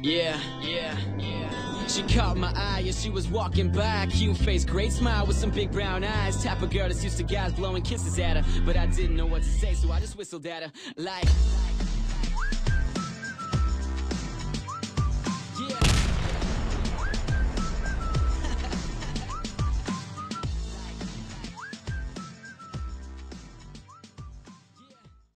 Yeah, yeah, yeah. She caught my eye as she was walking by. Cute face, great smile with some big brown eyes. Type of girl that's used to guys blowing kisses at her. But I didn't know what to say, so I just whistled at her like